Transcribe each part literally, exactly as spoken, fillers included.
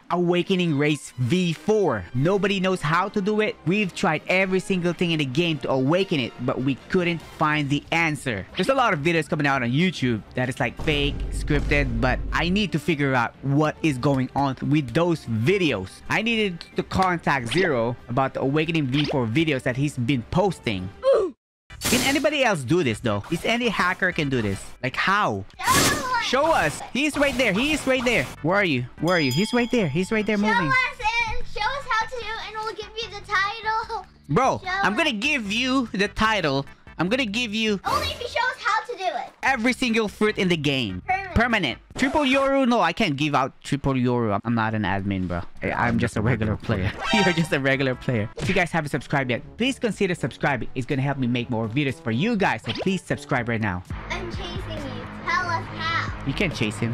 Awakening Race V four. Nobody knows how to do it. We've tried every single thing in the game to awaken it, but we couldn't find the answer. There's a lot of videos coming out on YouTube that is like fake, scripted, but I need to figure out what is going on with those videos. I needed to contact Zero about the Awakening V four videos that he's been posting. Can anybody else do this though? Is any hacker can do this? Like how? Show us. He's right there. He is right there. Where are you? Where are you? He's right there. He's right there moving. Show us and show us how to do it, and we'll give you the title. Bro, show I'm gonna us. give you the title. I'm gonna give you Only if you show us how to do it. every single fruit in the game. Permanent. Permanent. Triple Yoru? No, I can't give out Triple Yoru. I'm- I'm not an admin, bro. I- I'm just a regular player. You're just a regular player. If you guys haven't subscribed yet, please consider subscribing. It's gonna help me make more videos for you guys. So please subscribe right now. I'm chasing you. Tell us how. You can't chase him.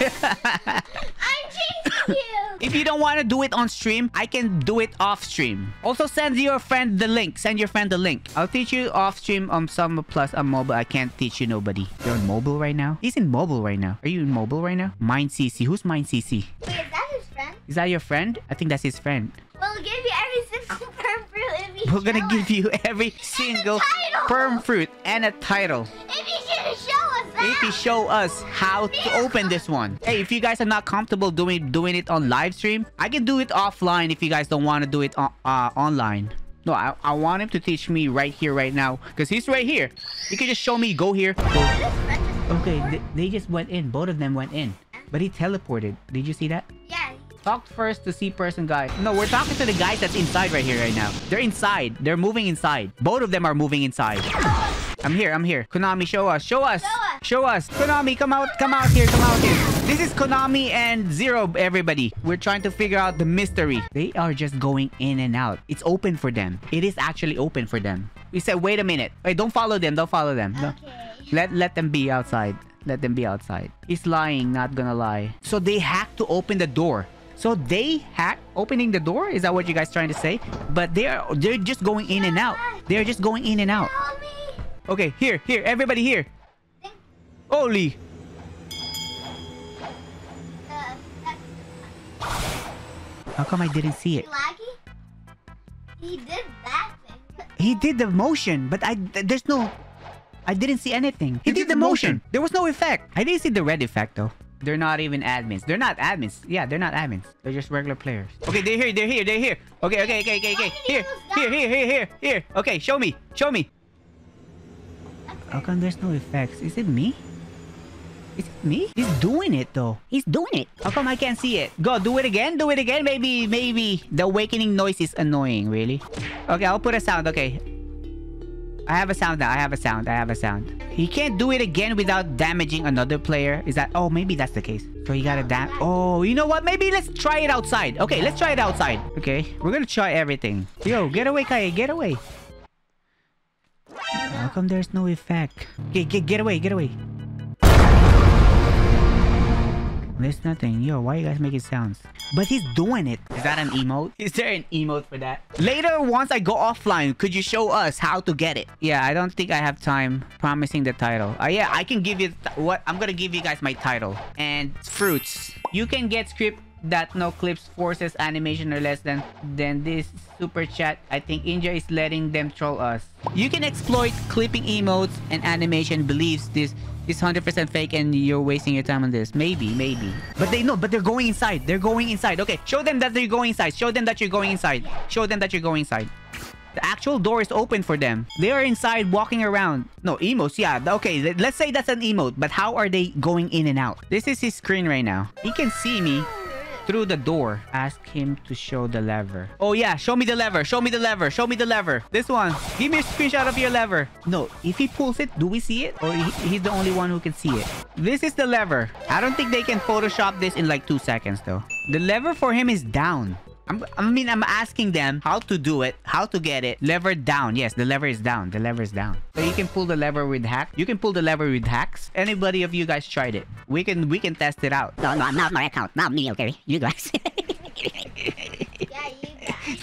I'm chasing you. If you don't want to do it on stream, I can do it off stream. Also, send your friend the link. Send your friend the link. I'll teach you off stream on some plus on mobile. I can't teach you nobody. You're on mobile right now? He's in mobile right now. Are you in mobile right now? Mind C C. Who's Mind C C? Wait, is that his friend? Is that your friend? I think that's his friend. We'll give you every single perm fruit if you We're gonna show give us. you every single title. perm fruit and a title. If you should show us that. If you show us how to open this one. Hey, if you guys are not comfortable doing doing it on live stream, I can do it offline if you guys don't want to do it on, uh, online. No, I, I want him to teach me right here, right now. Because he's right here. You can just show me, go here. Go. This friend just Okay, teleported? they, they just went in. Both of them went in. But he teleported. Did you see that? Yeah. Talk first to see person guy. No, we're talking to the guys that's inside right here right now. They're inside. They're moving inside. Both of them are moving inside. I'm here. I'm here. Konami, show us. Show us. Show us. Show us. Konami, come out. Come out here. Come out here. This is Konami and Zero, everybody. We're trying to figure out the mystery. They are just going in and out. It's open for them. It is actually open for them. We said, wait a minute. Wait, don't follow them. Don't follow them. No. Okay. Let, let them be outside. Let them be outside. He's lying, not gonna lie. So they hacked to open the door. So they hack opening the door? Is that what you guys trying to say? But they're they're just going in and out. They're just going in and out. Tell me. Okay, here, here, everybody here. Think, Holy. uh, that's How come I didn't see it? laggy. He did that thing. He did the motion, but I th- there's no I didn't see anything. He, did, the motion. There was no effect. I didn't see the red effect though. They're not even admins. They're not admins. Yeah, they're not admins. They're just regular players. Okay, they're here. They're here. They're here. Okay, okay, okay, okay, okay. Here, here, here, here, here, here. Okay, show me. Show me. How come there's no effects? Is it me? Is it me? He's doing it though. He's doing it. How come I can't see it? Go, do it again. Do it again. Maybe, maybe the awakening noise is annoying. Really? Okay, I'll put a sound. Okay. I have a sound now. I have a sound. I have a sound. He can't do it again without damaging another player. Is that... Oh, maybe that's the case. So he gotta dam... Oh, you know what? Maybe let's try it outside. Okay, let's try it outside. Okay, we're gonna try everything. Yo, get away, Kai. Get away. How come there's no effect? Okay, get, get away. Get away. There's nothing. Yo, why are you guys making sounds? But he's doing it. Is that an emote? Is there an emote for that? Later, once I go offline, could you show us how to get it? Yeah, I don't think I have time promising the title. Uh, yeah, I can give you... th- what? I'm gonna give you guys my title. And fruits. You can get script that no clips, forces, animation or less than than this super chat. I think India is letting them troll us. You can exploit clipping emotes and animation believes this is one hundred percent fake and you're wasting your time on this. Maybe, maybe. But they know, but they're going inside. They're going inside. Okay, show them that they're going inside. Show them that you're going inside. Show them that you're going inside. The actual door is open for them. They are inside walking around. No, emotes, yeah. Okay, th- let's say that's an emote. But how are they going in and out? This is his screen right now. He can see me through the door. Ask him to show the lever. Oh yeah, show me the lever. Show me the lever. Show me the lever. This one. Give me a screenshot of your lever. No, if he pulls it, do we see it? Or he, he's the only one who can see it? This is the lever. I don't think they can Photoshop this in like two seconds though. The lever for him is down. I'm, I mean, I'm asking them how to do it, how to get it. Lever down. Yes, the lever is down. The lever is down. So you can pull the lever with hack. You can pull the lever with hacks. Anybody of you guys tried it? We can we can test it out. No, no, not my account. Not me, okay? You guys. Yeah, you guys.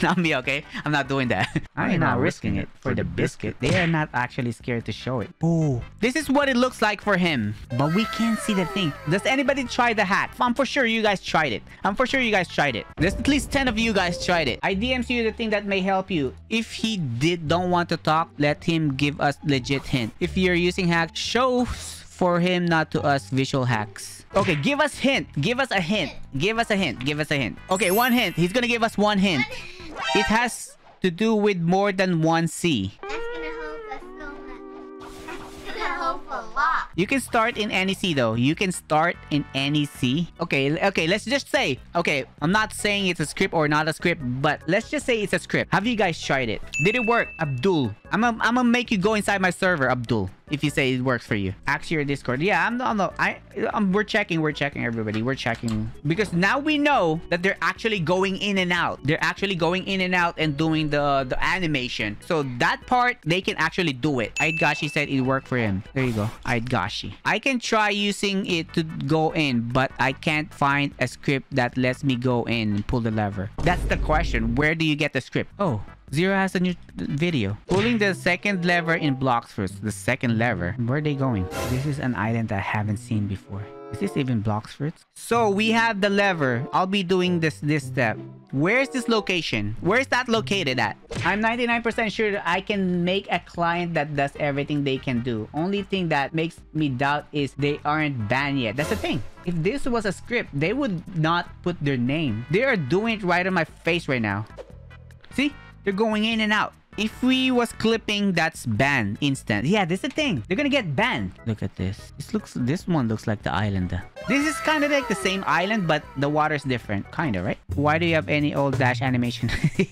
Not me, okay? I'm not doing that. I'm not risking it for the biscuit. They are not actually scared to show it. Oh, this is what it looks like for him. But we can't see the thing. Does anybody try the hack? I'm for sure you guys tried it. I'm for sure you guys tried it. There's at least ten of you guys tried it. I D Ms you the thing that may help you. If he did don't want to talk, let him give us legit hint. If you're using hack, show for him, not to us visual hacks. Okay, give us hint. Give us a hint. Give us a hint. Give us a hint. Okay, one hint. He's gonna give us one hint. It has to do with more than one C. That's gonna help us so much. That's gonna help a lot. You can start in any C though. You can start in any C. Okay, okay, let's just say. Okay, I'm not saying it's a script or not a script, but let's just say it's a script. Have you guys tried it? Did it work? Abdul. I'm gonna I'm gonna make you go inside my server, Abdul. If you say it works for you. Ask your Discord. Yeah, I'm no, no. I, um, we're checking. We're checking, everybody. We're checking. Because now we know that they're actually going in and out. They're actually going in and out and doing the, the animation. So that part, they can actually do it. Aidgashi said it worked for him. There you go. Aidgashi. I can try using it to go in, but I can't find a script that lets me go in and pull the lever. That's the question. Where do you get the script? Oh. Zero has a new video. Pulling the second lever in blocks first. The second lever. Where are they going? This is an island I haven't seen before. Is this even blocks first? So we have the lever. I'll be doing this this step. Where's this location? Where's that located at? I'm ninety-nine percent sure that I can make a client that does everything they can do. Only thing that makes me doubt is they aren't banned yet. That's the thing. If this was a script, they would not put their name. They are doing it right on my face right now. See? They're going in and out. If we was clipping, that's banned instant. Yeah, this is the thing. They're gonna get banned. Look at this. This looks. This one looks like the island. This is kind of like the same island, but the water's different. Kind of, right? Why do you have any old dash animation?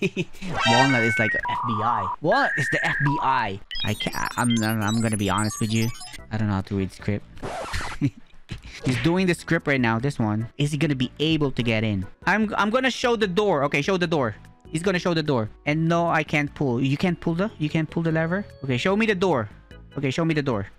Walnut is like F B I. What is the F B I? I can't. I'm. I'm gonna be honest with you. I don't know how to read script. He's doing the script right now. This one. Is he gonna be able to get in? I'm. I'm gonna show the door. Okay, show the door. He's gonna show the door. And no, I can't pull. You can't pull the... You can't pull the lever? Okay, show me the door. Okay, show me the door.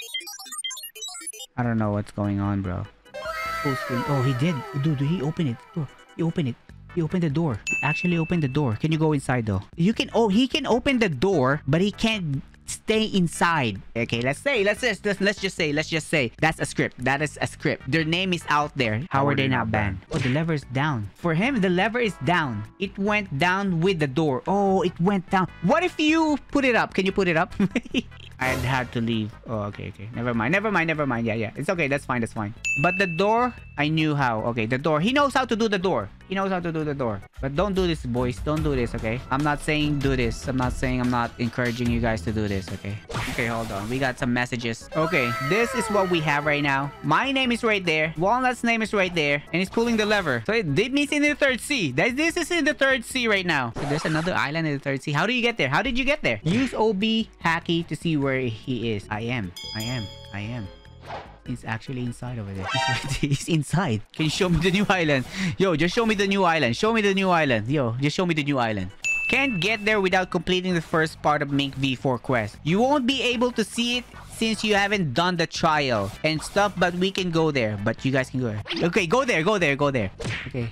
I don't know what's going on, bro. Full screen. Oh, he did. Dude, he opened it. Oh, he opened it. He opened the door. He actually opened the door. Can you go inside, though? You can... Oh, he can open the door, but he can't stay inside. Okay, let's say... Let's just... Let's, let's just say... Let's just say... That's a script. That is a script. Their name is out there. How, How are they not banned? banned? Oh, the lever is down. For him, the lever is down. It went down with the door. Oh, it went down. What if you put it up? Can you put it up? I'd have to leave. Oh, okay, okay. Never mind. Never mind. Never mind. Yeah, yeah. It's okay. That's fine. That's fine. But the door, I knew how. Okay, the door. He knows how to do the door. He knows how to do the door. But don't do this, boys. Don't do this, okay? I'm not saying do this. I'm not saying I'm not encouraging you guys to do this, okay? Okay, hold on. We got some messages. Okay, this is what we have right now. My name is right there. Walnut's name is right there. And he's pulling the lever. So it did means in the third C. That This is in the third C right now. So there's another island in the third C. How do you get there? How did you get there? Use O B Hacky to see where he is. I am. I am. I am. He's actually inside over there. He's, right, he's inside. Can you show me the new island? Yo, just show me the new island. Show me the new island. Yo, just show me the new island. Can't get there without completing the first part of Mink V four quest. You won't be able to see it since you haven't done the trial and stuff, but we can go there. But you guys can go there. Okay, go there, go there, go there. Okay.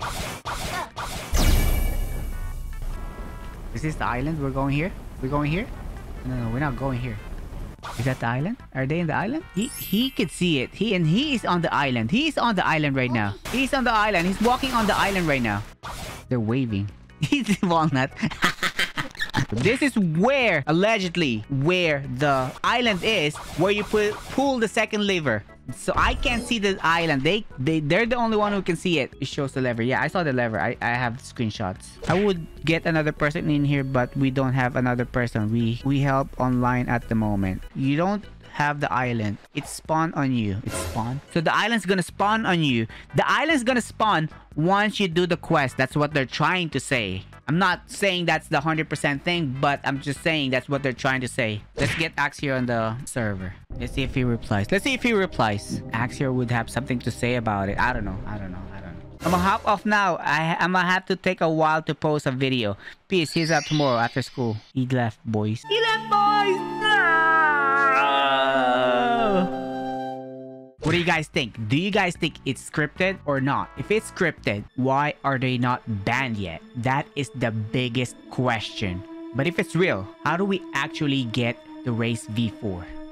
Is this the island? We're going here? We're going here? No, no, we're not going here. Is that the island? Are they in the island? He he could see it. He and he is on the island. He's on the island right now. He's on the island. He's walking on the island right now. They're waving. He's Walnut. This is where, allegedly, where the island is, where you put pull the second lever. So I can't see the island. They they they're the only one who can see it. It shows the lever. Yeah, I saw the lever. I I have screenshots. I would get another person in here, but we don't have another person. We we help online at the moment. You don't have the island. It's spawn on you. It's spawn. So the island's gonna spawn on you. The island's gonna spawn once you do the quest. That's what they're trying to say. I'm not saying that's the one hundred percent thing, but I'm just saying that's what they're trying to say. Let's get Axior on the server. Let's see if he replies. Let's see if he replies. Axior would have something to say about it. I don't know. I don't know. I don't know. I'm gonna hop off now. I, I'm gonna have to take a while to post a video. Peace. He's up tomorrow after school. He left, boys. He left, boys! No! What do you guys think? Do you guys think it's scripted or not? If it's scripted, why are they not banned yet? That is the biggest question. But if it's real, how do we actually get the race V four?